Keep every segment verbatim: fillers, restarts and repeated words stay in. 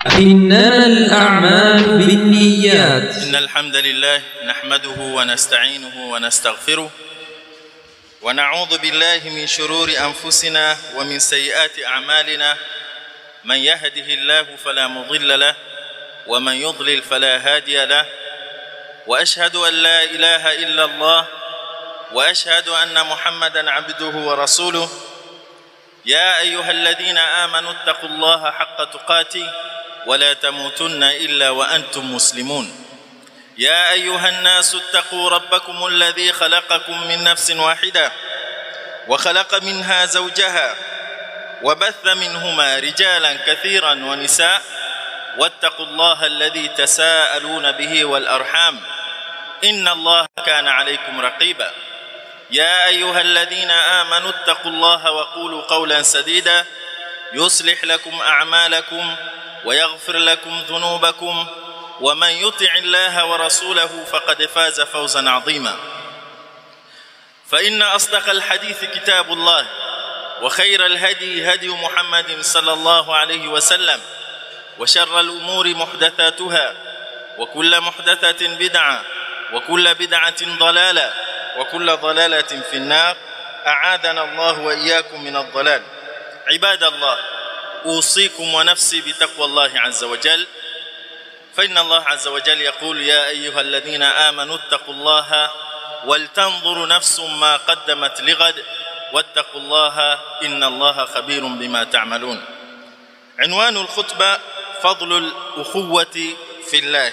إنما الأعمال بالنيات. إن الحمد لله نحمده ونستعينه ونستغفره ونعوذ بالله من شرور أنفسنا ومن سيئات أعمالنا. من يهده الله فلا مضل له ومن يضلل فلا هادي له، وأشهد أن لا إله إلا الله وأشهد أن محمدًا عبده ورسوله. يا أيها الذين آمنوا اتقوا الله حق تقاته ولا تموتن إلا وأنتم مسلمون. يا أيها الناس اتقوا ربكم الذي خلقكم من نفس واحدة وخلق منها زوجها وبث منهما رجالا كثيرا ونساء، واتقوا الله الذي تساءلون به والأرحام إن الله كان عليكم رقيبا. يا أيها الذين آمنوا اتقوا الله وقولوا قولا سديدا يصلح لكم أعمالكم ويغفر لكم ذنوبكم، ومن يطع الله ورسوله فقد فاز فوزا عظيما. فإن أصدق الحديث كتاب الله، وخير الهدي هدي محمد صلى الله عليه وسلم، وشر الأمور محدثاتها، وكل محدثة بدعة، وكل بدعة ضلالة، وكل ضلالة في النار. أعاذنا الله وإياكم من الضلال. عباد الله، أوصيكم ونفسي بتقوى الله عز وجل، فإن الله عز وجل يقول: يا أيها الذين آمنوا اتقوا الله ولتنظر نفس ما قدمت لغد واتقوا الله إن الله خبير بما تعملون. عنوان الخطبة: فضل الأخوة في الله.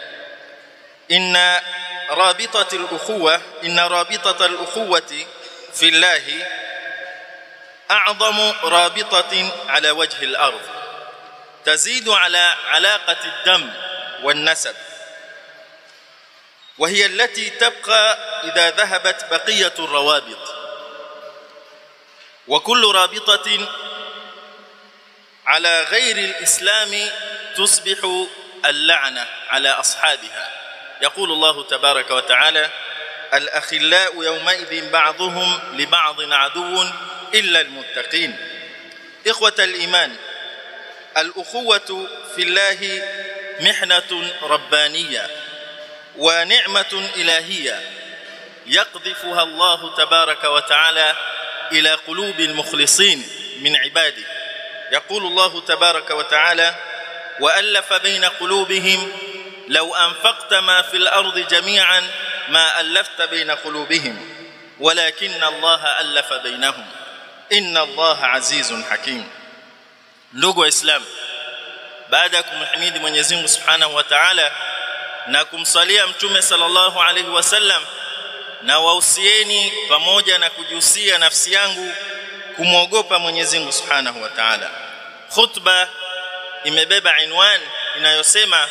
إن رابطة الأخوة إن رابطة الأخوة في الله أعظم رابطة على وجه الأرض، تزيد على علاقة الدم والنسب، وهي التي تبقى إذا ذهبت بقية الروابط. وكل رابطة على غير الإسلام تصبح اللعنة على أصحابها. يقول الله تبارك وتعالى: الأخلاء يومئذ بعضهم لبعض عدو إلا المتقين. إخوة الإيمان، الأخوة في الله محنة ربانية ونعمة إلهية يقذفها الله تبارك وتعالى إلى قلوب المخلصين من عباده. يقول الله تبارك وتعالى: وألف بين قلوبهم لو أنفقت ما في الأرض جميعا ما ألفت بين قلوبهم ولكن الله ألف بينهم إن الله عزيز حكيم. Ndugu Waislamu, baada ya kumhimidi Mwenyezi Mungu Subhanahu wa Ta'ala na kumsalia Mtume sallallahu alaihi wasallam, na wausieni pamoja na kujihusia nafsi yangu kumwogopa Mwenyezi Mungu Subhanahu wa Ta'ala. Khutba imebeba inwani inayosema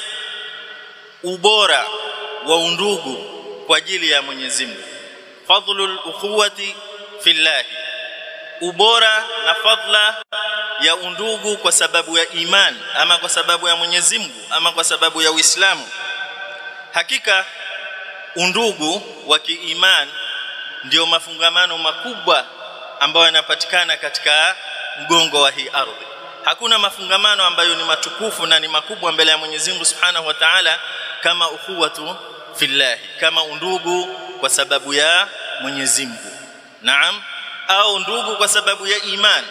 ubora wa undugu kwa ajili ya Mwenyezi Mungu. Fadhlul ukhuwati fillah, ubora na fadla ya undugu kwa sababu ya iman, ama kwa sababu ya Mwenyezi Mungu, ama kwa sababu ya Uislamu. Hakika undugu wa kiiman ndio mafungamano makubwa ambayo yanapatikana katika mgongo wa hii ardhi. Hakuna mafungamano ambayo ni matukufu na ni makubwa mbele ya Mwenyezi Mungu Subhanahu wa Ta'ala kama ukhuwatu fillah, kama undugu kwa sababu ya Mwenyezi Mungu. Naam, au ndugu kwa sababu ya iman.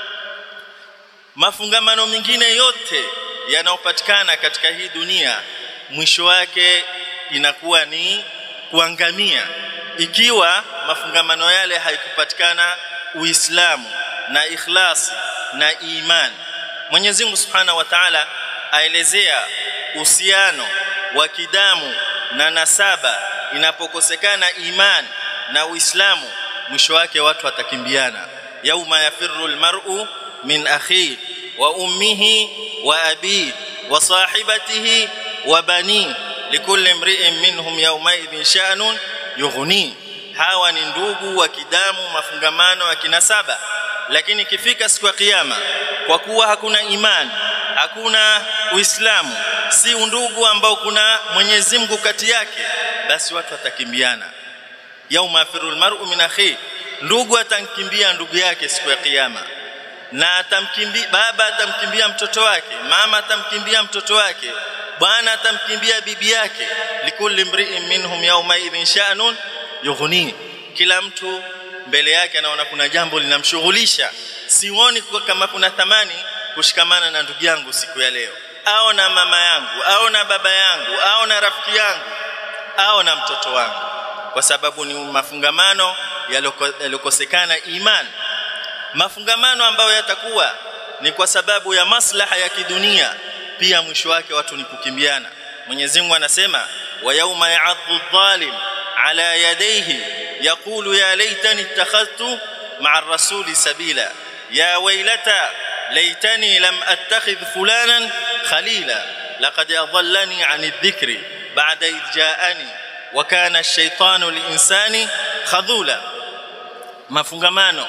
Mafungamano mengine yote yanayopatikana katika hii dunia mwisho wake inakuwa ni kuangamia ikiwa mafungamano yale haikupatikana Uislamu na ikhlasi na iman. Mwenyezi Mungu Subhanahu wa Ta'ala aelezea uhusiano wa kidamu na nasaba. Inapokosekana iman na Uislamu, mwisho wake watu watakimbiana. Yauma yafirru almar'u min akhihi wa ummihi wa abihi wa sahibatihi wa banihi likulli imri'in minhum yawma idhin sha'nun yughni. Hawa ni ndugu wa kidamu, mafungamano ya kinasaba. Lakini kifika siku ya kiyama, kwa kuwa hakuna imani, hakuna Uislamu, si undugu ambao kuna Mwenyezi Mungu kati yake, basi watu watakimbiana. Yauma yafirru almar'u min akhihi, ndugu atamkimbia ndugu yake siku ya kiyama. na atamkimbia baba, atamkimbia mtoto wake, mama atamkimbia mtoto wake, bwana atamkimbia bibi yake. Likulli mri'in minhum yawma idhin sha'nun yughni, kila mtu mbele yake anaona kuna jambo linamshughulisha. Sioni kama kuna thamani kushikamana na ndugu yangu siku ya leo, au na mama yangu, au na baba yangu, au na rafiki yangu, au na mtoto wangu, kwa sababu ni mafungamano yalokosekana imani. Mafungamano ambayo yatakuwa ni kwa sababu ya maslaha ya kidunia, pia mwisho wake watu ni kukimbiana. Mwenyezi Mungu anasema, wa yawma ya'adhu adh-dhalim ala yadayhi yaqulu ya laitani ittakhadhtu ma'a ar-rasuli sabila ya waylata laitani lam attakhidh fulanan khalila laqad adallani 'ani adh-dhikri ba'da idh ja'ani wa kana ash-shaytanu lil-insani khadhula. Mafungamano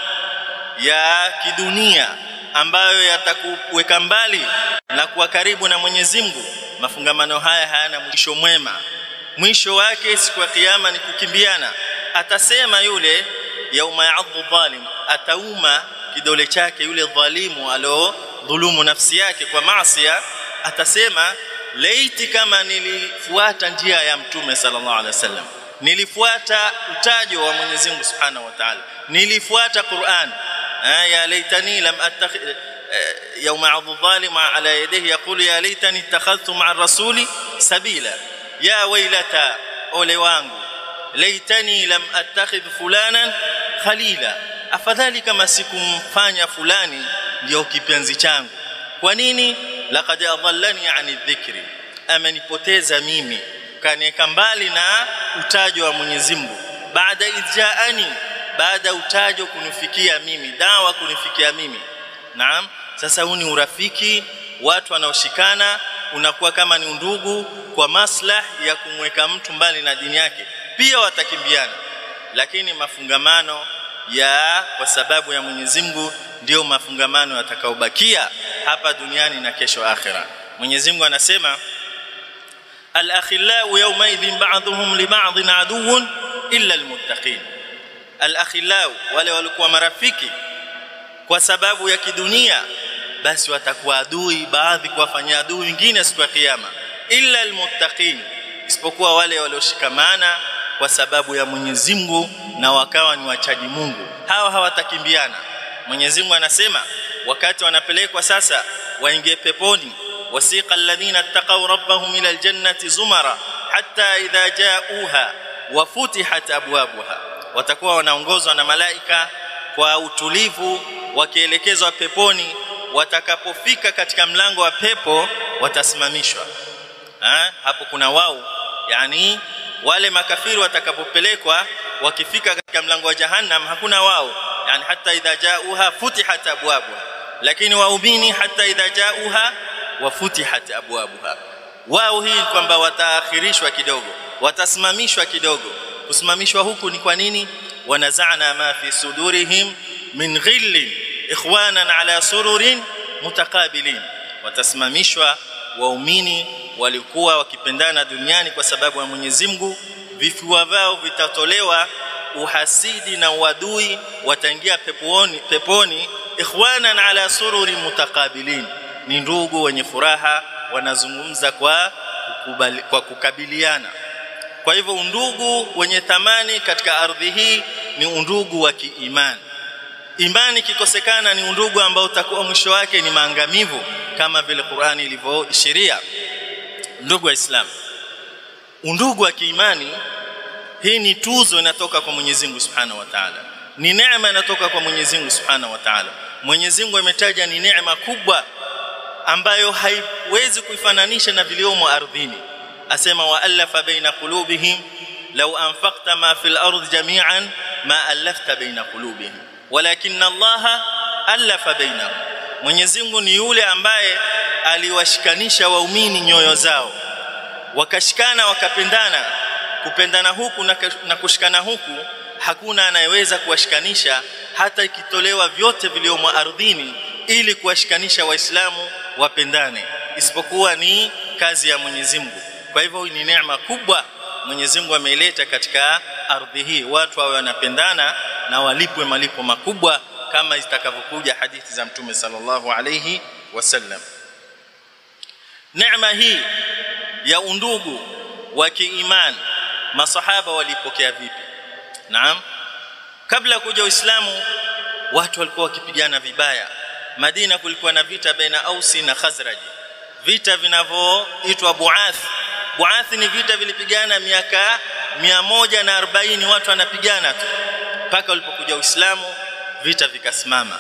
ya kidunia ambayo yatakuweka mbali na kuwa karibu na Mwenyezi Mungu, mafungamano haya hayana mwisho mwema. Mwisho wake siku ya kiyama ni kukimbiana. Atasema yule yauma ya'adhu dhalim, atauma kidole chake yule dhalimu alo dhulumu nafsi yake kwa maasi, atasema laiti kama nilifuata njia ya Mtume sallallahu alaihi wasallam, nilifuata utajo wa Mwenyezi Mungu Subhanahu wa Ta'ala, nilifuata Qur'an. ya laitani lam attakhidh yawma ya'adhu dhalim ala yadihi yaqulu ya laitani ittakhadhtu ma'a ar-rasuli sabila ya waylata, ole wangu, laitani lam attakhidh fulanan khalila, afadhali kama sikumfanya fulani ndio kipenzi changu. Kwa nini? Laqad adallani 'ani dhikri, amenipoteza mimi, kaniweka mbali na utajo wa Mwenyezi Mungu. Baada idjaani, baada utajo kunifikia mimi, dawa kunifikia mimi. Naam, sasa huu ni urafiki, watu wanaoshikana, unakuwa kama ni ndugu kwa maslahi ya kumweka mtu mbali na dini yake, pia watakimbiana. Lakini mafungamano ya kwa sababu ya Mwenyezi Mungu ndio mafungamano yatakaobakia hapa duniani na kesho akhera. Mwenyezi Mungu anasema, al-akhillau yawma idhin ba'dhuhum li ba'dhin aduwwun illa al-muttaqin. Al-akhillau, wale walikuwa marafiki kwa sababu ya kidunia, basi watakuwa adui, baadhi kuwafanyia adui wengine siku ya kiyama. Illa al-muttaqin, isipokuwa wale walioshikamana kwa sababu ya Mwenyezi Mungu na wakawa ni wachaji Mungu, hawa hawatakimbiana. Mwenyezi Mungu anasema wakati wanapelekwa sasa waingie peponi, wasiqa alladhina ittaqaw rabbahum ila aljannati zumara hatta idha ja'uha wa futihat abwabuha, watakuwa wanaongozwa na malaika kwa utulivu wakielekezwa peponi. Watakapofika katika mlango wa pepo watasimamishwa. Ha? Hapo kuna wao, yani wale makafiri watakapopelekwa, wakifika katika mlango wa jahannam hakuna wao, yani hata idha ja'uha futihat abwabuha, lakini waumini hata idha ja'uha wa futihat abwabuha. Wao hii kwamba wataakhirishwa kidogo, watasimamishwa kidogo. Kusimamishwa huku ni kwa nini? Wanaza'na ma fi sudurihim min ghillin ikhwanan ala sururin mutakabilin. Watasimamishwa waumini walikuwa wakipendana duniani kwa sababu ya Mwenyezi Mungu, vifua vao vitatolewa uhasidi na uadui, wataingia peponi peponi ikhwanan ala sururin mutakabilin, ni ndugu wenye furaha, wanazungumza kwa kukubali, kwa kukabiliana. Kwa hivyo undugu wenye thamani katika ardhi hii ni undugu wa kiimani. Imani kikosekana ni undugu ambao utakuwa mwisho wake ni maangamivu, kama vile Qur'ani ilivyoishiria. Ndugu wa Islam, undugu wa kiimani hii ni tuzo inatoka kwa Mwenyezi Mungu Subhanahu wa Ta'ala, ni neema inatoka kwa Mwenyezi Mungu Subhanahu wa Ta'ala. Mwenyezi Mungu ametaja ni neema kubwa ambayo haiwezi kuifananisha na viliomo ardhini. Asema wa alafa baina qulubihim law anfaqta ma fil ardi jami'an ma alafta baina qulubihim walakinna Allaha alafa bainahum. Mwenyezi Mungu ni yule ambaye aliwashikanisha waumini nyoyo zao, wakashikana wakapendana. Kupendana huku na kushikana huku hakuna anayeweza kuwashikanisha, hata ikitolewa vyote viliomo ardhini ili kuwashikanisha Waislamu wapendane, isipokuwa ni kazi ya Mwenyezi Mungu. Kwa hivyo ni neema kubwa Mwenyezi Mungu ameileta katika ardhi hii, watu wawe wanapendana na walipwe malipo makubwa kama zitakavyokuja hadithi za Mtume sallallahu alayhi wasallam. Neema hii ya undugu wa kiimani masahaba walipokea vipi? Naam, kabla kuja Uislamu watu walikuwa wakipigana vibaya. Madina kulikuwa na vita baina Ausi na Khazraj, vita vinavyoitwa Buath. Buath ni vita vilipigana miaka mia moja na arobaini, watu wanapigana tu mpaka ulipokuja Uislamu vita vikasimama.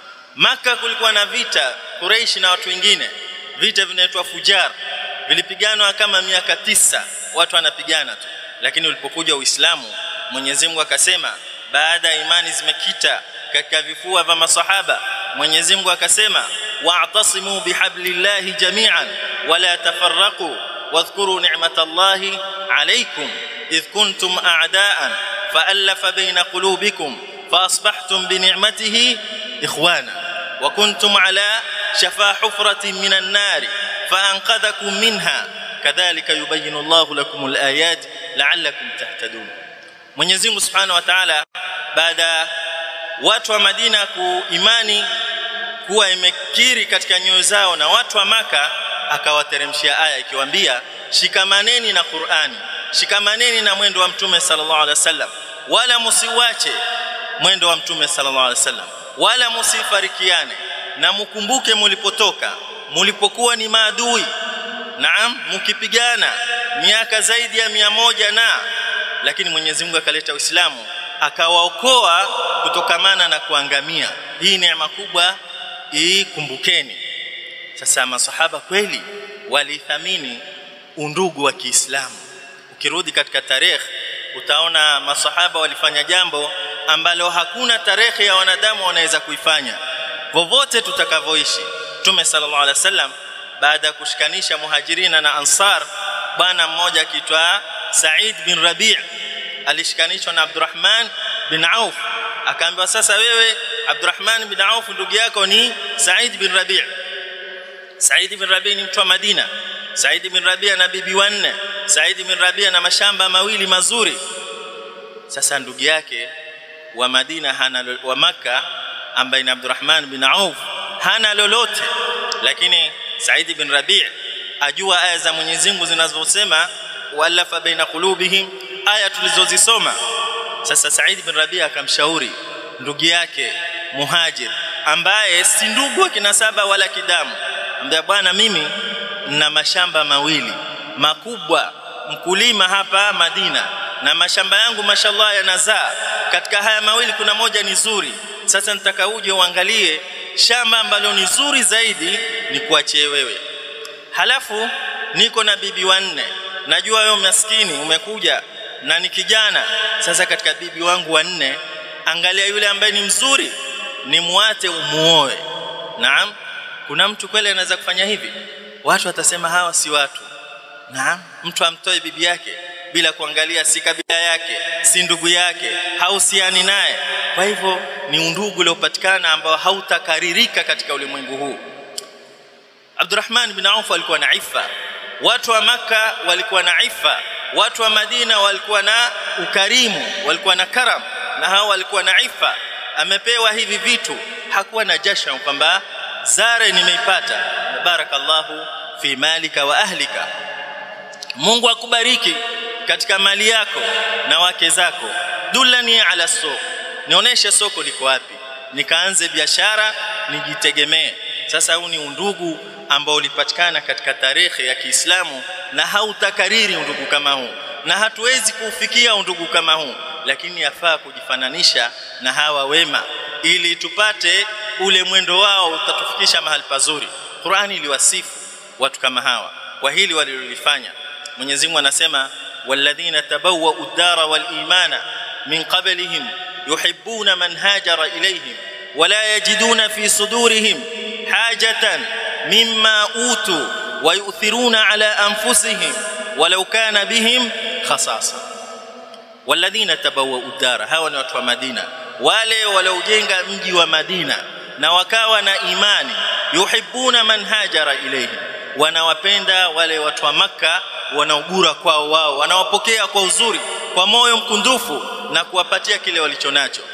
Maka kulikuwa na vita Quraish na watu wengine, vita vinaitwa Fujar, vilipiganwa kama miaka tisa, watu wanapigana tu. Lakini ulipokuja Uislamu Mwenyezi Mungu akasema, baada ya imani zimekita katika vifua vya masahaba, Mwenyezi Mungu akasema, wa'tasimu bihablillahi jami'an wala tafarraqu wadhkuru ni'matallahi alaykum idh kuntum a'da'an fa'alafa bayna qulubikum فاصبحتم بنعمته اخوانا وكنتم على شفا حفرة من النار فانقذكم منها كذلك يبين الله لكم الآيات لعلكم تهتدون. Mwenyezi Mungu Subhanahu wa Ta'ala baada watu wa Madina kuimani kuwa imekiri katika nyoyo zao na watu wa Maka, akawateremshia aya ikiwaambia, shikamaneni na Qur'ani, shikamaneni na mwendo wa Mtume sallallahu alaihi wasallam, wala msiwache mwendo wa Mtume sallallahu alaihi wasallam, wala msifarikiane, na mkumbuke mlipotoka, mlipokuwa ni maadui. Naam, mkipigana miaka zaidi ya mia moja na lakini Mwenyezi Mungu akaleta Uislamu akawaokoa kutokamana na kuangamia. Hii neema kubwa, ikumbukeni. Sasa masahaba kweli walithamini undugu wa Kiislamu. Ukirudi katika tarehe utaona masahaba walifanya jambo ambalo hakuna tarehe ya wanadamu wanaweza kuifanya. Vovote tutakavoishi, Mtume sallallahu alaihi wasallam baada ya kushikanisha muhajirina na ansar, bwana mmoja akiitwa Said bin Rabi' alishikanishwa na Abdurrahman bin Auf, akaambiwa, sasa wewe Abdurrahman bin Auf ndugu yako ni Said bin Rabi'. Said bin Rabi' ni mtu wa Madina. Said bin Rabi' ana bibi wanne. Said bin Rabi' ana mashamba mawili mazuri. Sasa ndugu yake wa Madina hana, wa Maka ambaye ni Abdurrahman bin Auf hana lolote, lakini Said bin Rabi' ajua aya za Mwenyezi Mungu zinazosema walafa baina qulubihim, aya tulizozisoma. Sasa Said bin Rabi' akamshauri ndugu yake muhajir ambaye si ndugu wa kinasaba wala kidamu, ambaye, bwana, mimi nina mashamba mawili makubwa, mkulima hapa Madina, na mashamba yangu mashallah yanazaa. Katika haya mawili kuna moja ni zuri. Sasa nitaka uje uangalie shamba ambalo ni zuri zaidi ni kuachie wewe. Halafu niko na bibi wanne, najua wewe maskini umekuja na ni kijana. Sasa katika bibi wangu wanne, angalia yule ambaye ni mzuri, ni muate umuoe. Naam, kuna mtu kweli anaweza kufanya hivi? Watu watasema hawa si watu. Naam, mtu amtoe bibi yake bila kuangalia si kabila yake, si ndugu yake, hausiani naye. Kwa hivyo ni undugu uliopatikana ambao hautakaririka katika ulimwengu huu. Abdurrahman bin Auf alikuwa na ifa, watu wa Maka walikuwa na ifa, watu wa Madina walikuwa na ukarimu, walikuwa na karam, na hao walikuwa na ifa. Amepewa hivi vitu, hakuwa na jasha kwamba zare nimeipata. Barakallahu fi malika wa ahlika, Mungu akubariki katika mali yako na wake zako. Dullani ala soko, nionyeshe soko liko wapi, nikaanze biashara nijitegemee. Sasa huu ni undugu ambao ulipatikana katika tarehe ya Kiislamu, na hautakariri undugu kama huu, na hatuwezi kufikia undugu kama huu, lakini yafaa kujifananisha na hawa wema ili tupate ule mwendo wao utatufikisha mahali pazuri. Qur'ani iliwasifu watu kama hawa kwa hili walilofanya. Mwenyezi Mungu anasema, walladhina tabawwa'u ad-dara wal imana min qablihim yuhibbuna man hajara ilayhim wala yajiduna fi sudurihim hajatan mimma utu wa yu'thiruna ala anfusihim walau kana bihim khasasa. Walladhina tabawwa'u ad-dara, hawa ni watu wa Madina, wale waliojenga mji wa Madina na wakawa na imani. Yuhibbuna man hajara ilayhim, wanawapenda wale watu wa Makka, wanaugura kwao wao, wanawapokea kwa uzuri, kwa moyo mkundufu, na kuwapatia kile walichonacho.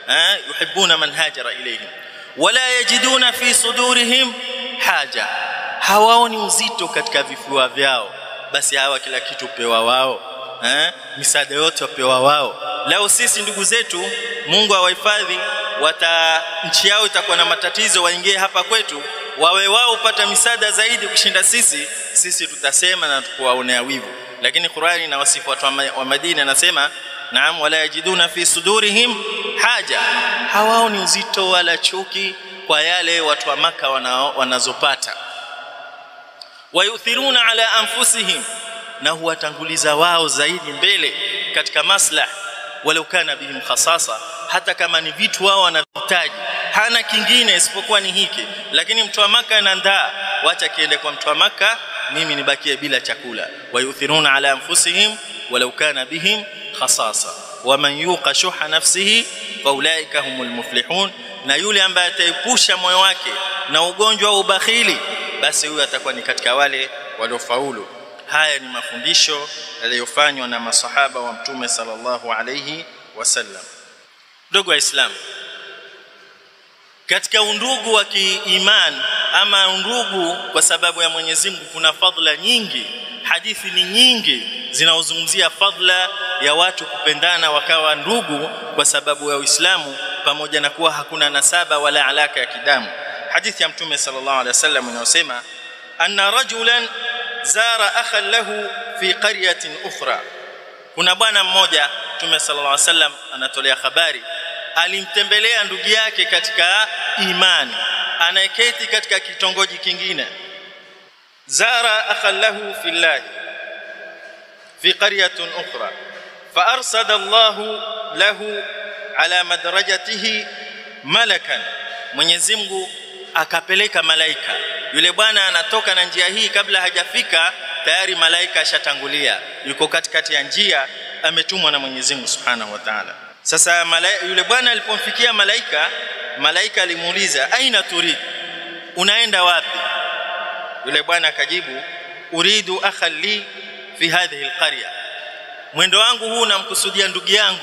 eh yuhibbuna man hajara ilayhim wala yajiduna fi sudurihim haja, hawaoni uzito katika vifua vyao, basi hawa kila kitu pewa wao, eh misaada yote wapewa wao. Leo sisi ndugu zetu Mungu awahifadhi, wata nchi yao itakuwa na matatizo, waingie hapa kwetu, wawe wao upata misaada zaidi kushinda sisi, sisi tutasema na tukuwaonea wivu. Lakini Qur'ani na wasifu watu wa Madina anasema naam, wala yajiduna fi sudurihim haja, hawaoni uzito wala chuki kwa yale watu wa Maka wanazopata. Wayuthiruna ala anfusihim, na huwatanguliza wao zaidi mbele katika maslahi, walau kana bihim khasasa, hata kama ni vitu wao wanahitaji, hana kingine isipokuwa ni hiki. Lakini mtu wa Maka anaandaa, wacha kiende kwa mtu wa Maka, mimi nibakie bila chakula. Wayuthiruna ala anfusihim walau kana bihim khasasa waman yuqa shuha nafsihi faulaika humul muflihun, na yule ambaye ataepusha moyo wake na ugonjwa wa ubakhili, basi huyo atakuwa ni katika wale waliofaulu. Haya ni mafundisho yaliyofanywa na masahaba wa Mtume sallallahu alayhi wasallam. Ndugu Waislamu, katika undugu wa kiimani ama undugu kwa sababu ya Mwenyezi Mungu kuna fadhila nyingi. Hadithi ni nyingi zinaozungumzia fadhila ya watu kupendana wakawa ndugu kwa sababu ya Uislamu, pamoja na kuwa hakuna nasaba wala alaka ya kidamu. Hadithi ya Mtume sallallahu alaihi wasallam inayosema anna rajulan zara akhan lahu fi qaryatin ukhra, kuna bwana mmoja Mtume sallallahu alaihi wasallam anatolea habari, alimtembelea ndugu yake katika imani anayeketi katika kitongoji kingine. Zara akhan lahu fillah fi qaryatin ukhra fa arsada Allahu lahu ala madrajatihi malakan, Mwenyezi Mungu akapeleka malaika. Yule bwana anatoka na njia hii, kabla hajafika tayari malaika ashatangulia, yuko katikati ya njia, ametumwa na Mwenyezi Mungu Subhanahu wa Ta'ala. Sasa malaika, yule bwana alipomfikia malaika, malaika alimuuliza aina turid, unaenda wapi? Yule bwana akajibu uridu akhali fi hadhihi alqarya, mwendo wangu huu namkusudia ndugu yangu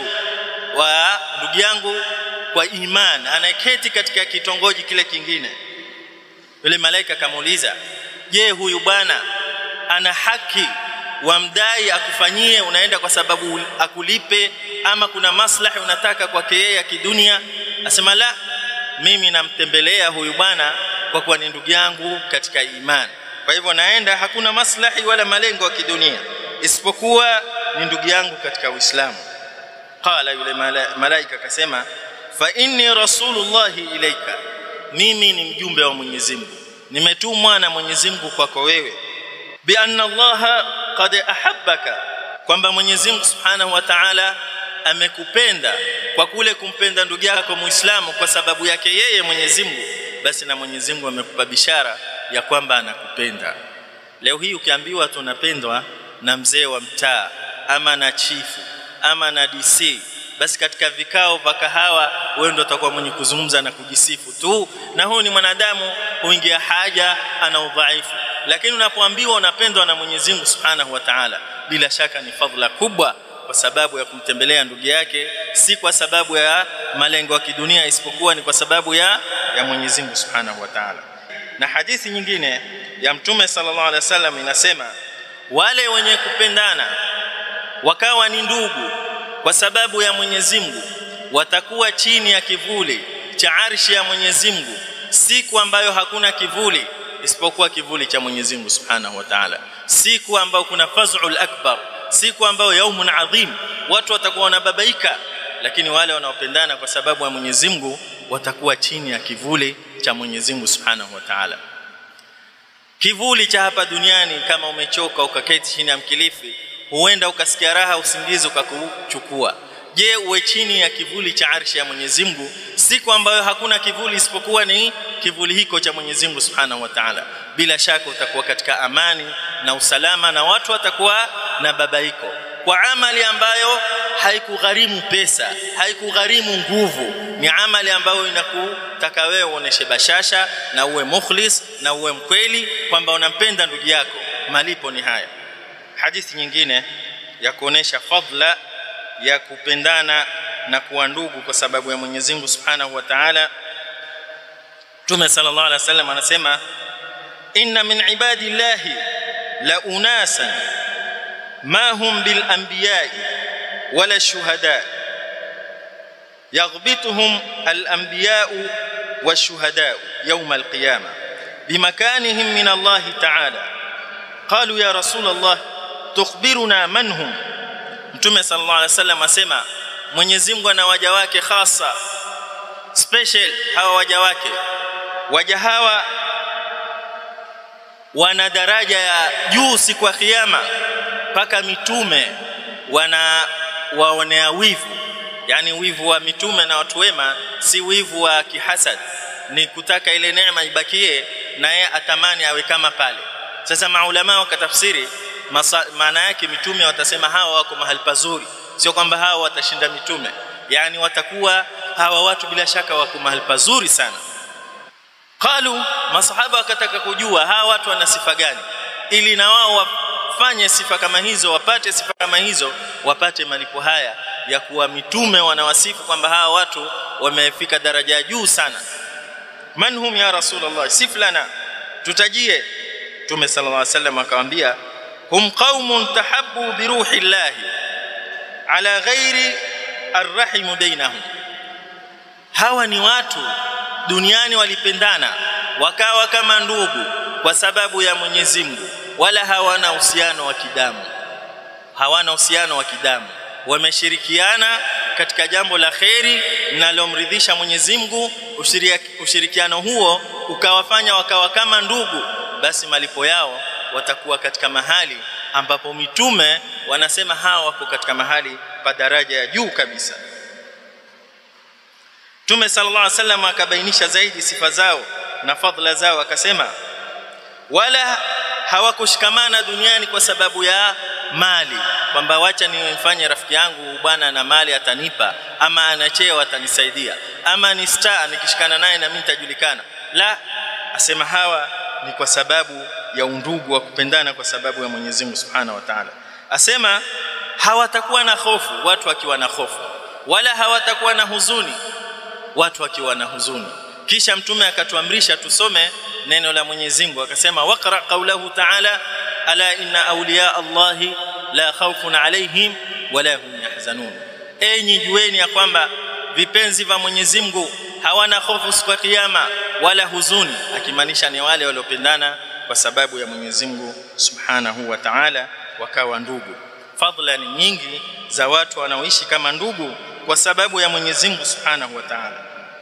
wa ndugu yangu kwa iman anayeketi katika kitongoji kile kingine. Yule malaika akamuuliza, je, huyu bwana ana haki wamdai akufanyie, unaenda kwa sababu akulipe ama kuna maslahi unataka kwake yeye ya kidunia? Asema la, mimi namtembelea huyu bwana kwa kuwa ni ndugu yangu katika imani, kwa hivyo naenda, hakuna maslahi wala malengo ya kidunia, isipokuwa ni ndugu yangu katika Uislamu. Qala, yule malaika akasema fa inni rasulullahi ilaika, mimi ni mjumbe wa Mwenyezi Mungu, nimetumwa na Mwenyezi Mungu kwako wewe. Bi anna Allah qad ahabbaka, kwamba Mwenyezi Mungu Subhanahu wa Ta'ala amekupenda kwa kule kumpenda ndugu yako Muislamu kwa sababu yake yeye Mwenyezi Mungu, basi na Mwenyezi Mungu amekupa bishara ya kwamba anakupenda. Leo hii ukiambiwa tunapendwa na mzee wa mtaa ama na chifu ama na D C, basi katika vikao vya kahawa wewe ndio utakuwa mwenye kuzungumza na kujisifu tu, na huyu ni mwanadamu, huingia haja, ana udhaifu. Lakini unapoambiwa unapendwa na Mwenyezi Mungu Subhanahu wa Ta'ala, bila shaka ni fadhila kubwa kwa sababu ya kumtembelea ndugu yake, si kwa sababu ya malengo ya kidunia, isipokuwa ni kwa sababu ya ya Mwenyezi Mungu Subhanahu wa Ta'ala. Na hadithi nyingine ya Mtume sallallahu alaihi wasallam inasema wale wenye kupendana wakawa ni ndugu kwa sababu ya Mwenyezi Mungu watakuwa chini ya kivuli cha arshi ya Mwenyezi Mungu siku ambayo hakuna kivuli isipokuwa kivuli cha Mwenyezi Mungu Subhanahu wa Ta'ala, siku ambayo kuna faz'ul akbar, siku ambayo yaumun adhim, watu watakuwa wanababaika. Lakini wale wanaopendana kwa sababu ya Mwenyezi Mungu watakuwa chini ya kivuli cha Mwenyezi Mungu Subhanahu wa Ta'ala. Kivuli cha hapa duniani, kama umechoka ukaketi chini ya mkilifi, huenda ukasikia raha, usingizi ukakuchukua. Je, uwe chini ya kivuli cha arshi ya Mwenyezi Mungu siku ambayo hakuna kivuli isipokuwa ni kivuli hiko cha Mwenyezi Mungu Subhanahu wa Ta'ala, bila shaka utakuwa katika amani na usalama, na watu watakuwa na babaiko kwa amali ambayo haikugharimu pesa, haikugharimu nguvu. Ni amali ambayo inakutaka wewe uoneshe bashasha na uwe mukhlis na uwe mkweli kwamba unampenda ndugu yako. Malipo ni haya. Hadithi nyingine ya kuonesha fadhila ya kupendana na kuwa ndugu kwa sababu ya Mwenyezi Mungu Subhanahu wa Ta'ala. Mtume sallallahu alaihi wasallam anasema inna min ibadillahi la unasan ma hum bil anbiya'i wala shuhada yaghbituhum al anbiya'u washuhada'u yawm al qiyamah bimakanihim min Allah ta'ala. Qalu ya rasul Allah tukhbiruna man hum. Mtume sallallahu alaihi wasallam asema Mwenyezi Mungu ana waja wake hasa special, hawa waja wake, waja hawa wana daraja ya juu siku ya kiyama paka mitume wana waonea wivu. Yani wivu wa mitume na watu wema si wivu wa kihasad, ni kutaka ile neema ibakie na yeye atamani awe kama pale. Sasa maulama wakatafsiri maana yake mitume watasema hawa wako mahali pazuri, sio kwamba hawa watashinda mitume, yani watakuwa hawa watu bila shaka wako mahali pazuri sana. Qalu, masahaba wakataka kujua hawa watu wana sifa gani ili na wao wafanye sifa kama hizo, wapate sifa kama hizo, wapate malipo haya ya kuwa mitume wanawasifu kwamba hawa watu wamefika daraja ya juu sana. Man hum ya Rasulullah, siflana, tutajie. Mtume sallallahu alaihi wasallam akamwambia hum qaumun tahabbu bi ruhillahi ala ghairi arrahim bainahum. Hawa ni watu duniani walipendana wakawa kama ndugu kwa sababu ya Mwenyezi Mungu, wala hawana uhusiano wa kidamu, hawana uhusiano wa kidamu, wameshirikiana katika jambo la khairi linalomridhisha Mwenyezi Mungu. Ushirikiano huo ukawafanya wakawa kama ndugu, basi malipo yao watakuwa katika mahali ambapo mitume wanasema hawa wako katika mahali pa daraja ya juu kabisa. Mtume sallallahu alaihi wasallam akabainisha zaidi sifa zao na fadhila zao, akasema wala hawakushikamana duniani kwa sababu ya mali, kwamba wacha nimfanye rafiki yangu bwana na mali atanipa, ama ana cheo atanisaidia, ama ni star nikishikana naye na mimi nitajulikana. La, asema hawa ni kwa sababu ya undugu wa kupendana kwa sababu ya Mwenyezi Mungu Subhanahu wa Ta'ala. Asema hawatakuwa na hofu, watu wakiwa na hofu, wala hawatakuwa na huzuni, watu wakiwa na huzuni. Kisha mtume akatuamrisha tusome neno la Mwenyezi Mungu, akasema waqra qawlahu ta'ala ala inna awliya Allahi la khawfun alayhim wala hum yahzanun. Enyi jueni ya kwamba vipenzi vya Mwenyezi Mungu hawana hofu siku ya kiyama wala huzuni, akimaanisha ni wale waliopendana kwa sababu ya Mwenyezi Mungu Subhanahu wa Ta'ala wakawa ndugu. Fadhila ni nyingi za watu wanaoishi kama ndugu kwa sababu ya Mwenyezi Mungu Subhanahu wa Ta'ala.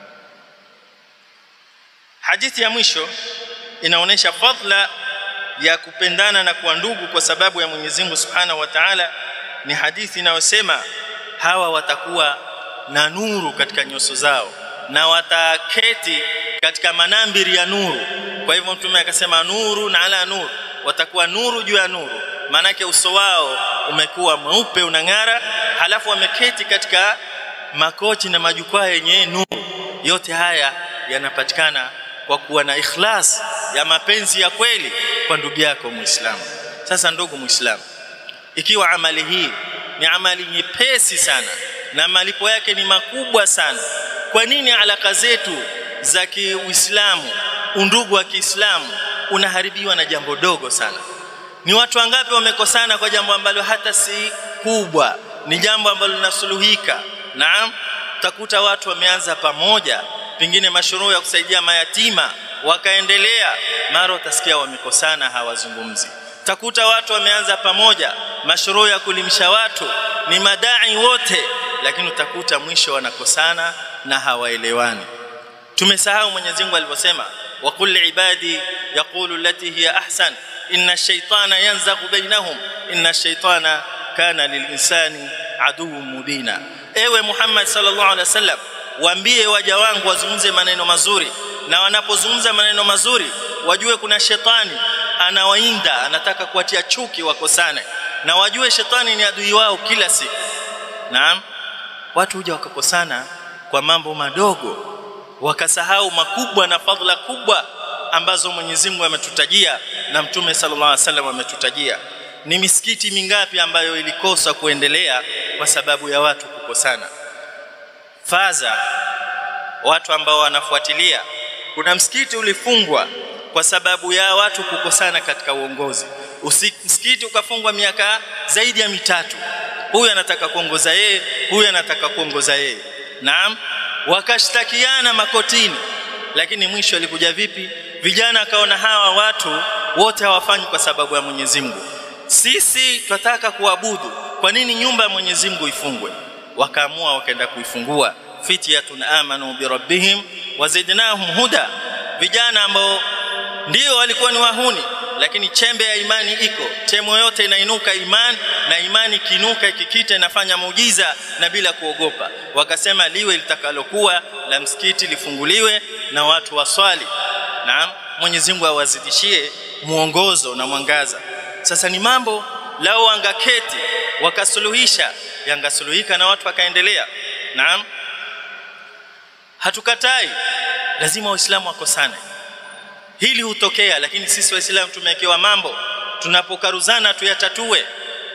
Hadithi ya mwisho inaonesha fadhila ya kupendana na kuwa ndugu kwa sababu ya Mwenyezi Mungu Subhanahu wa Ta'ala. Ni hadithi inayosema hawa watakuwa na nuru katika nyuso zao na wataketi katika manambiri ya nuru. Kwa hivyo mtume akasema nuru na ala nuru, watakuwa nuru juu ya nuru, maana yake uso wao umekuwa mweupe unang'ara, halafu wameketi katika makochi na majukwaa yenye nuru. Yote haya yanapatikana kwa kuwa na ikhlas ya mapenzi ya kweli kwa ndugu yako Muislamu. Sasa ndugu Muislamu, ikiwa amali hii ni amali nyepesi sana na malipo yake ni makubwa sana, kwa nini alaka zetu za Kiislamu, undugu wa Kiislamu unaharibiwa na jambo dogo sana? Ni watu wangapi wamekosana kwa jambo ambalo hata si kubwa, ni jambo ambalo linasuluhika. Naam, utakuta watu wameanza pamoja pengine mashuruu ya kusaidia mayatima wakaendelea, mara utasikia wamekosana hawazungumzi. Utakuta watu wameanza pamoja mashuruu ya kulimsha watu, ni madai wote, lakini utakuta mwisho wanakosana na hawaelewani. Tumesahau Mwenyezi Mungu alivyosema wa qul ibadi yaqulu allati hiya ahsan inna ash-shaytana yanzaghu bainahum inna ash-shaytana kana lil-insani aduwwun mubina. Ewe Muhammad sallallahu alaihi wasallam, waambie waja wangu wazungumze maneno mazuri, na wanapozungumza maneno mazuri wajue kuna shetani anawainda, anataka kuatia chuki wakosane, na wajue shetani ni adui wao kila siku. Naam, watu huja wakakosana kwa mambo madogo wakasahau makubwa na fadhila kubwa ambazo Mwenyezi Mungu ametutajia na Mtume sallallahu alaihi wasallam ametutajia. Ni misikiti mingapi ambayo ilikosa kuendelea kwa sababu ya watu kukosana? faza, watu ambao wanafuatilia, kuna msikiti ulifungwa kwa sababu ya watu kukosana katika uongozi. Msikiti ukafungwa miaka zaidi ya mitatu. Huyu anataka kuongoza yeye, huyu anataka kuongoza yeye. Naam, wakashtakiana makotini. Lakini mwisho alikuja vipi? Vijana akaona hawa watu wote hawafanyi kwa sababu ya Mwenyezi Mungu. Sisi tunataka kuabudu. Kwa nini nyumba ya Mwenyezi Mungu ifungwe? Wakaamua wakaenda kuifungua. Fityatun amanu bi rabbihim wazidnahum huda. Vijana ambao ndio walikuwa ni wahuni, lakini chembe ya imani iko. Chemo yote inainuka imani, na imani kinuka ikikita inafanya muujiza na bila kuogopa. Wakasema liwe litakalokuwa, la msikiti lifunguliwe na watu waswali. Naam, Mwenyezi Mungu awazidishie muongozo na mwangaza. Sasa ni mambo lao angaketi wakasuluhisha, yangasuluhika na watu wakaendelea. Naam, hatukatai lazima waislamu wakosane. Hili hutokea, lakini sisi waislamu tumewekewa mambo tunapokaruzana tuyatatue.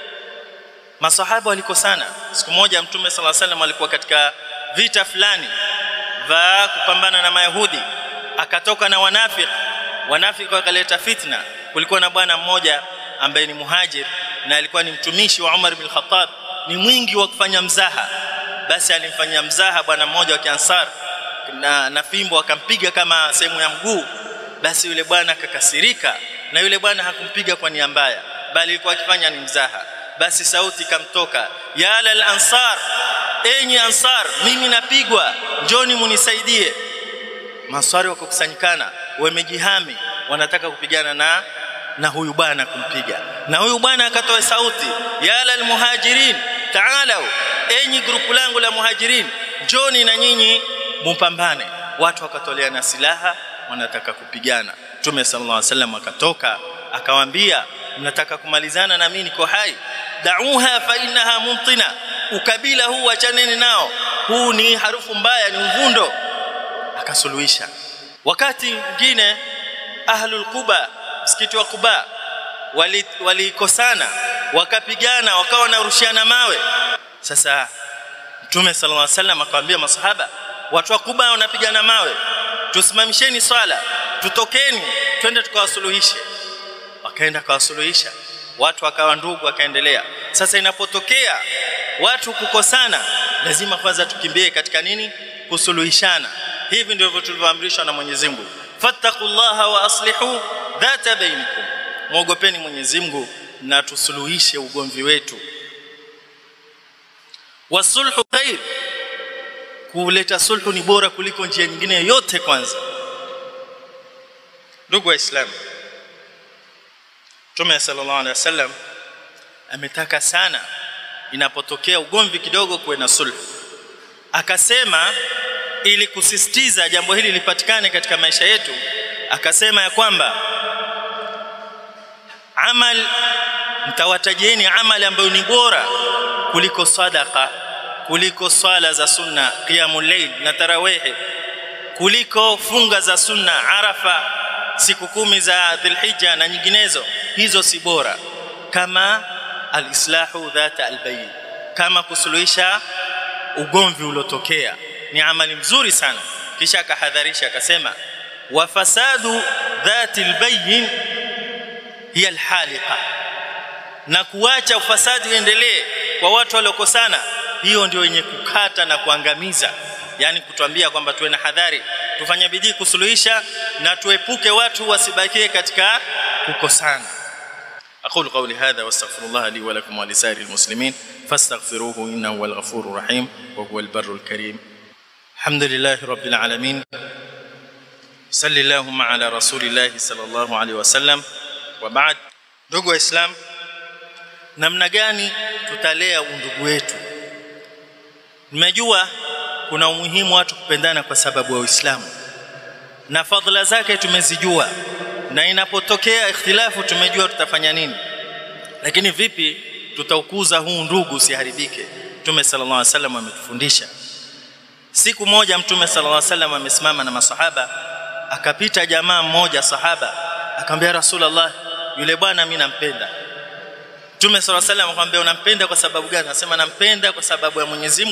Masahaba walikosana. Siku moja Mtume sallallahu alaihi wasallam alikuwa katika vita fulani va kupambana na Mayahudi, akatoka na wanafiki. Wanafiki wakaleta fitna. Kulikuwa na bwana mmoja ambaye ni muhajir na alikuwa ni mtumishi wa Umar bin Khattab, ni mwingi wa kufanya mzaha. Basi alimfanyia mzaha bwana mmoja wa Kiansar na, na fimbo akampiga kama sehemu ya mguu. Basi yule bwana akakasirika, na yule bwana hakumpiga kwa nia mbaya, bali alikuwa akifanya ni mzaha. Basi sauti ikamtoka, ya al-ansar, enyi ansar, mimi napigwa, njoni munisaidie. Maswari wakakusanyikana, wamejihami, wanataka kupigana na na huyu bwana kumpiga. Na huyu bwana akatoa sauti, ya al-muhajirin ta'alu, enyi grupu langu la muhajirin, njoni na nyinyi mpambane. Watu wakatolea na silaha, wanataka kupigana. Mtume sallallahu alaihi wasallam akatoka akawaambia, mnataka kumalizana na mimi niko hai? Da'uha fa innaha mumtina, ukabila huu achaneni nao, huu ni harufu mbaya, ni uvundo. Akasuluhisha. Wakati mwingine ahlul Quba, msikiti wa Quba, walikosana, wali wakapigana, wakawa wanarushiana mawe. Sasa Mtume sallallahu alaihi wasallam akawaambia masahaba, watu wa Quba wanapigana mawe, tusimamisheni swala, tutokeni twende tukawasuluhishe. Wakaenda kawasuluhisha, watu wakawa ndugu, wakaendelea. Sasa inapotokea watu kukosana, lazima kwanza tukimbie katika nini? Kusuluhishana. Hivi ndivyo tulivyoamrishwa na Mwenyezi Mungu, fattaqullaha wa aslihu dhata bainakum, muogopeni Mwenyezi Mungu na tusuluhishe ugomvi wetu. Wasulhu khair, kuleta sulhu ni bora kuliko njia nyingine yote. Kwanza ndugu waislamu, Mtume sallallahu alaihi wasallam ametaka sana inapotokea ugomvi kidogo kuwe na sulhu. Akasema ili kusisitiza jambo hili lipatikane katika maisha yetu, akasema ya kwamba amal, mtawatajieni amali ambayo ni bora kuliko sadaqa, kuliko swala za sunna, qiyamul layl na tarawih, kuliko funga za sunna, Arafa, siku kumi za Dhulhijja na nyinginezo. Hizo si bora. Kama al-islahu dhata al-bayn, kama kusuluhisha ugomvi ulotokea, ni amali mzuri sana. Kisha akahadharisha akasema, wa fasadu dhati al-bayn hiya al-haliqa, na kuacha ufasadi uendelee kwa watu waliokosana, hiyo ndio yenye kukata na kuangamiza. Yani kutuambia kwamba tuwe na hadhari, tufanye bidii kusuluhisha na tuepuke watu wasibakie katika kukosana. Aqulu qawli hadha wastaghfirullah li wa lakum wa lisairil muslimin fastaghfiruhu innahu huwal ghafurur rahim wa huwal barrul karim. Alhamdulillahi rabbil alamin, sallallahu ala rasulillahi sallallahu alaihi wasallam, wa ba'd. Ndugu waislamu, namna gani tutalea undugu wetu? Nimejua kuna umuhimu watu kupendana kwa sababu ya Uislamu, na fadhila zake tumezijua, na inapotokea ikhtilafu tumejua tutafanya nini. Lakini vipi tutaukuza huu ndugu usiharibike? Mtume sallallahu alaihi wasallam ametufundisha. Siku moja Mtume sallallahu alaihi wasallam amesimama na masahaba, akapita jamaa mmoja sahaba, akamwambia Rasulullah, yule bwana mimi nampenda. Mtume sallallahu alaihi wasallam akamwambia, unampenda kwa sababu gani? Anasema nampenda kwa sababu ya Mwenyezi Mungu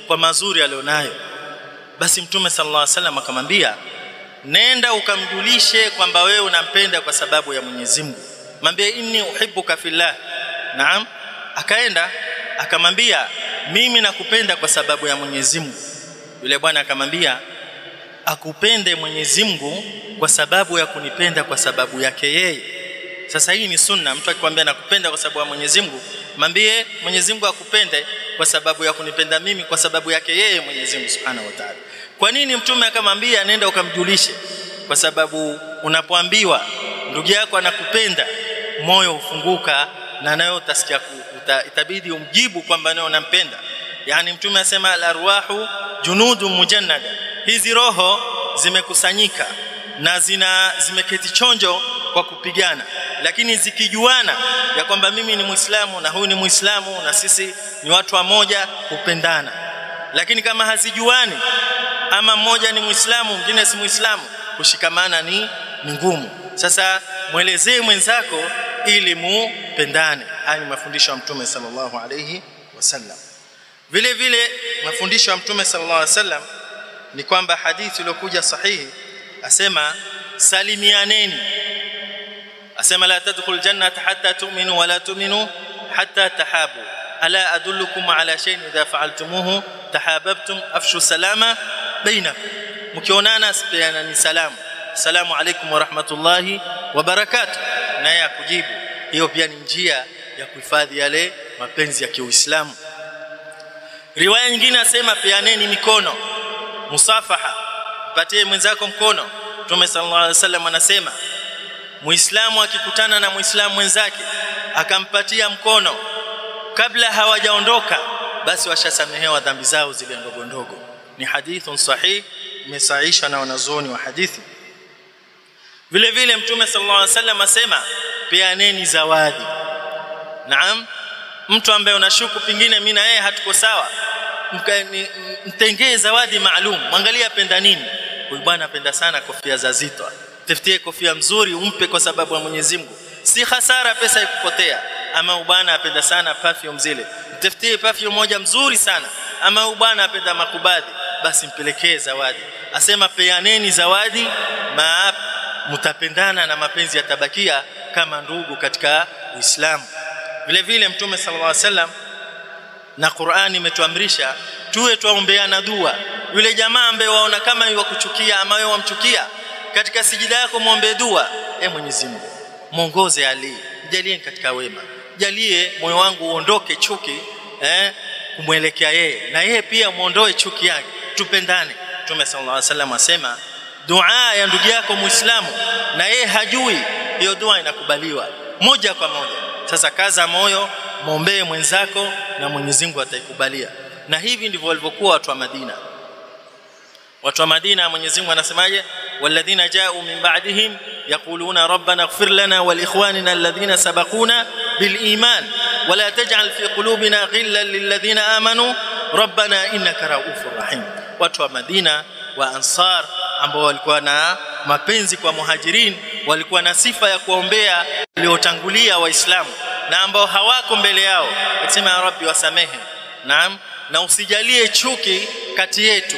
kwa mazuri alionayo. Basi Mtume sallallahu alaihi wasallam akamwambia, nenda ukamjulishe kwamba wewe unampenda kwa sababu ya Mwenyezi Mungu. Mwambie inni uhibbuka fillah. Naam. Akaenda akamwambia, mimi nakupenda kwa sababu ya Mwenyezi Mungu. Yule bwana akamwambia, akupende Mwenyezi Mungu kwa sababu ya kunipenda kwa sababu yake yeye. Sasa hii ni sunna. Mtu akikwambia nakupenda kwa sababu ya Mwenyezi Mungu, mwambie Mwenyezi Mungu akupende kwa sababu ya kunipenda mimi kwa sababu yake yeye Mwenyezi Mungu Subhanahu wa Ta'ala. Kwa nini Mtume akamwambia nenda ukamjulishe? Kwa sababu unapoambiwa ndugu yako anakupenda, moyo ufunguka na nayo utasikia uta, itabidi umjibu kwamba nayo unampenda. Yani Mtume asema al-arwahu junudun mujannada. Hizi roho zimekusanyika na zina zimeketi chonjo kwa kupigana, lakini zikijuana ya kwamba mimi ni Muislamu na huyu ni Muislamu na sisi ni watu wa moja, kupendana. Lakini kama hazijuani, ama mmoja ni Muislamu mwingine si Muislamu, kushikamana ni ngumu. Sasa muelezee mwenzako ili mupendane. Haya ni mafundisho ya Mtume sallallahu alayhi wasallam. Vile vile mafundisho ya Mtume sallallahu alayhi wasallam ni kwamba hadithi iliyokuja sahihi asema salimianeni. Asema la tadkhul jannata hatta tu'minu wa la tu'minu hatta tahabu. Ala adullukum ala shay'in idha fa'altumuhu tahabbtum afshu salama bainakum. Mkionana sipeana ni salamu. Assalamu alaykum wa rahmatullahi wa barakatuh. Naye akujibu. Hiyo pia ni njia ya kuhifadhi yale mapenzi ya Kiislamu. Riwaya nyingine asema peaneni mikono, musafaha, patie mwenzako mkono. Mtume sallallahu alaihi wasallam anasema Muislamu akikutana na Muislamu mwenzake akampatia mkono kabla hawajaondoka, basi washasamehewa dhambi zao zile ndogo ndogo. Ni hadithun sahih, imesahihisha na wanazuoni wa hadithi. Vile vile Mtume sallallahu alaihi wasallam asema peaneni zawadi. Naam, mtu ambaye unashuku pingine mimi na yeye hatuko sawa, mtengee zawadi maalum. Mwangalia apenda nini. Huyu bwana apenda sana kofia za zito, tafutie kofia mzuri umpe kwa sababu ya Mwenyezi Mungu. Si hasara pesa ikupotea. Ama bwana apenda sana perfume zile, mtafutie perfume moja mzuri sana. Ama bwana apenda makubadhi, basi mpelekee zawadi. Asema peaneni zawadi, ma mtapendana na mapenzi yatabakia kama ndugu katika Uislamu. Vile vile Mtume sallallahu alaihi wasallam na Qur'ani imetuamrisha tuwe tuombeana dua. Yule jamaa ambaye waona kama yeye wakuchukia ama yeye wamchukia, katika sijida yako muombe dua, e Mwenyezi Mungu muongoze Ali, jalie katika wema, jalie moyo wangu uondoke chuki eh kumwelekea yeye, na yeye pia muondoe chuki yake, tupendane. Mtume sallallahu alaihi wasallam asema dua ya ndugu yako Muislamu na yeye hajui, hiyo dua inakubaliwa moja kwa moja. Sasa kaza moyo, muombee mwenzako na Mwenyezi Mungu ataikubalia. Na hivi ndivyo walivyokuwa watu wa Madina. Watu wa Madina Mwenyezi Mungu anasemaje? Walladhina ja'u min ba'dihim yaquluna rabbana ighfir lana wal ikhwanina alladhina sabaquna bil iman wa la taj'al fi qulubina ghillan lil ladhina amanu rabbana innaka ra'ufur rahim. Watu wa Madina wa Ansar ambao walikuwa na mapenzi kwa Muhajirin, walikuwa na sifa ya kuombea waliotangulia Waislamu na ambao hawako mbele yao. Akisema ya Rabbi wasamehe. Naam, na usijalie chuki kati yetu.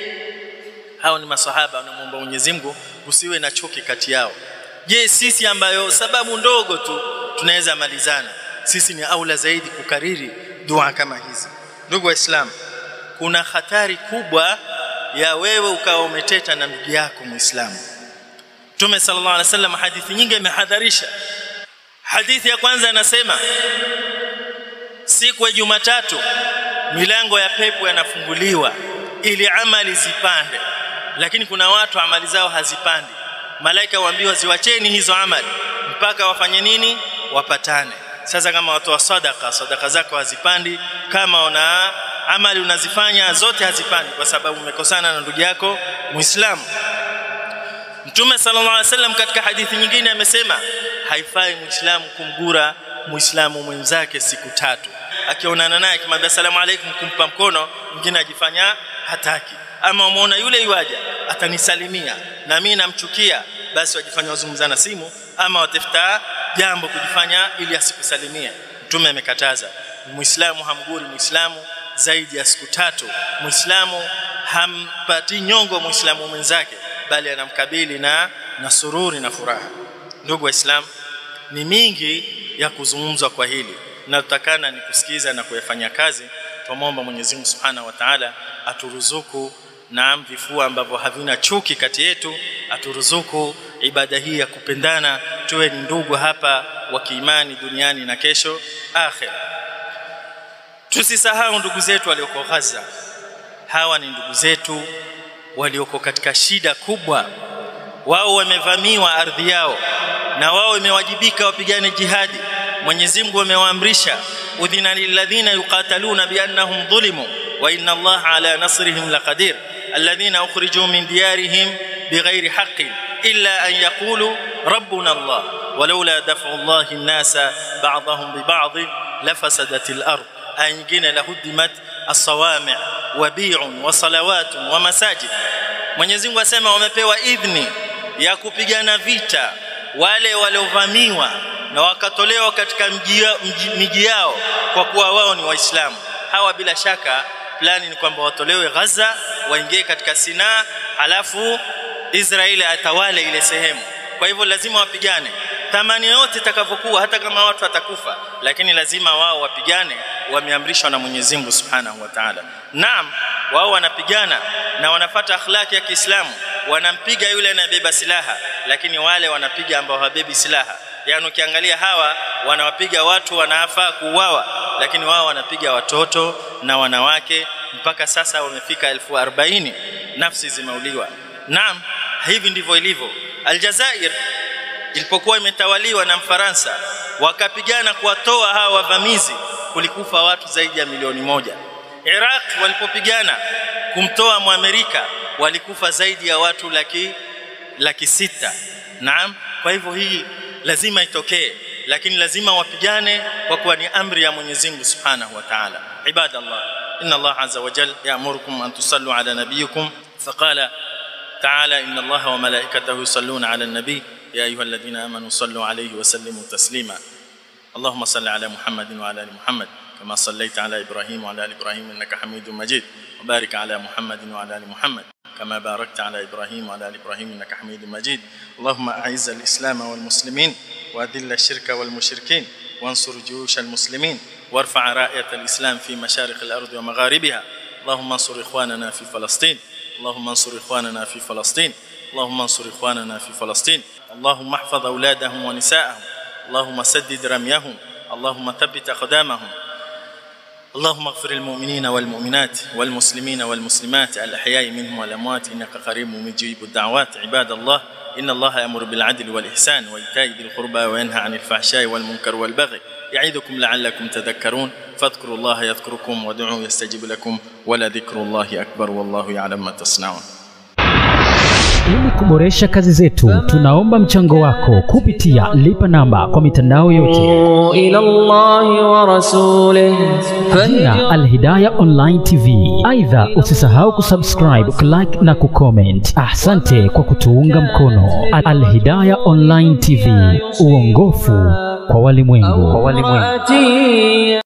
Hao ni masahaba wanamuomba Mwenyezi Mungu usiwe na chuki kati yao. Je, sisi ambayo sababu ndogo tu tunaweza malizana, sisi ni aula zaidi kukariri dua kama hizi. Ndugu Waislamu, kuna hatari kubwa ya wewe ukawa umeteta na ndugu yako Muislamu. Mtume sallallahu alaihi wasallam hadithi nyingi imehadharisha. Hadithi ya kwanza anasema siku ya Jumatatu milango ya pepo yanafunguliwa ili amali zipande, lakini kuna watu amali zao hazipandi. Malaika waambiwa ziwacheni hizo amali mpaka wafanye nini? Wapatane. Sasa kama watu wa sadaka, sadaka zako hazipandi, kama una amali unazifanya zote hazipandi kwa sababu umekosana na ndugu yako Muislamu. Mtume sallallahu alaihi wasallam katika hadithi nyingine amesema haifai Muislamu kumgura Muislamu mwenzake siku tatu. Akionana naye akimwambia asalamu alaykum, kumpa mkono, mwingine ajifanya hataki. Ama umeona yule yuaja atanisalimia na mimi namchukia, basi wajifanya wazungumzana simu ama watafuta jambo kujifanya ili asikusalimia. Mtume amekataza. Muislamu hamguri Muislamu zaidi ya siku tatu, Muislamu hampati nyongo Muislamu mwenzake, bali anamkabili na na sururi na furaha. Ndugu Waislamu, ni mingi ya kuzungumzwa kwa hili, na tutakana ni kusikiza na kuyafanya kazi. Tuomba Mwenyezi Mungu Subhanahu wa Ta'ala aturuzuku na vifua ambavyo havina chuki kati yetu, aturuzuku ibada hii ya kupendana, tuwe ni ndugu hapa wa kiimani duniani na kesho akhera. Tusisahau ndugu zetu walioko Gaza. Hawa ni ndugu zetu walioko katika shida kubwa. Wao wamevamiwa ardhi yao na wao imewajibika wapigane jihadi. Mwenyezi Mungu amewaamrisha, udhina lilladhina yuqataluna biannahum dhulimu wa inna Allaha ala nasrihim laqadir alladhina ukhrijuu min diyarihim bighairi haqqin illa an yaqulu rabbuna Allah walawla daf'u Allahi an-nasa ba'dahum bi ba'd lafasadatil ard. Ayingine lahuddimat as-sawami' wa bi'un wa salawatun wa masajid. Mwenyezi Mungu asema wamepewa idhni ya kupigana vita wale waliovamiwa na wakatolewa katika miji yao kwa kuwa wao ni Waislamu. Hawa bila shaka plani ni kwamba watolewe Gaza, waingie katika Sinaa, halafu Israeli atawale ile sehemu. Kwa hivyo lazima wapigane. Thamani yote itakavyokuwa, hata kama watu watakufa, lakini lazima wao wapigane, wameamrishwa na Mwenyezi Mungu Subhanahu wa Ta'ala. Naam, wao wanapigana na wanafuata akhlaki ya Kiislamu, wanampiga yule anayebeba silaha, lakini wale wanapiga ambao hawabebi silaha. Yaani ukiangalia hawa wanawapiga watu wanafaa kuuawa, lakini wao wanapiga watoto na wanawake. Mpaka sasa wamefika elfu arobaini nafsi zimeuliwa. Naam, hivi ndivyo ilivyo. Aljazair ilipokuwa imetawaliwa na Mfaransa, wakapigana kuwatoa hawa wavamizi, kulikufa watu zaidi ya milioni moja. Iraq walipopigana kumtoa Muamerika, walikufa zaidi ya watu laki laki sita. Naam, kwa hivyo hii lazima itokee, lakini lazima wapigane kwa kuwa ni amri ya Mwenyezi Mungu Subhanahu wa Ta'ala. Ibadallah, inna Allah azza wa jalla ya'murukum an tusallu ala nabiyikum faqala ta'ala inna Allaha wa malaikatahu yusalluna ala an-nabi ya ayyuhalladhina amanu sallu alayhi wa sallimu taslima. Allahumma salli ala Muhammadin wa ala ali Muhammad kama sallaita ala Ibrahim wa ala ali Ibrahim innaka Hamidum Majid. Wa barik ala Muhammadin wa ala ali Muhammad كما باركت على إبراهيم وعلى آل إبراهيم إنك حميد مجيد. اللهم أعز الإسلام والمسلمين وأذل الشرك والمشركين وانصر جيوش المسلمين وارفع راية الإسلام في مشارق الأرض ومغاربها. اللهم انصر إخواننا في فلسطين اللهم انصر إخواننا في فلسطين اللهم انصر إخواننا في فلسطين. اللهم احفظ أولادهم ونساءهم اللهم سدد رميهم اللهم ثبت أقدامهم. اللهم اغفر المؤمنين والمؤمنات والمسلمين والمسلمات الأحياء منهم والأموات إنك قريب مجيب الدعوات. عباد الله، إن الله يأمر بالعدل والإحسان وإيتاء ذي القربى وينهى عن الفحشاء والمنكر والبغي يعظكم لعلكم تذكرون. فاذكروا الله يذكركم وادعوه يستجب لكم ولذكر الله أكبر والله يعلم ما تصنعون. Ili kuboresha kazi zetu, tunaomba mchango wako kupitia lipa namba kwa mitandao yote. ila Allah wa rasulih Jina Al-Hidayah Online T V. Aidha, usisahau kusubscribe, kulike na kucomment. Asante kwa kutuunga mkono. Al-Hidayah Online T V, uongofu kwa walimwengu.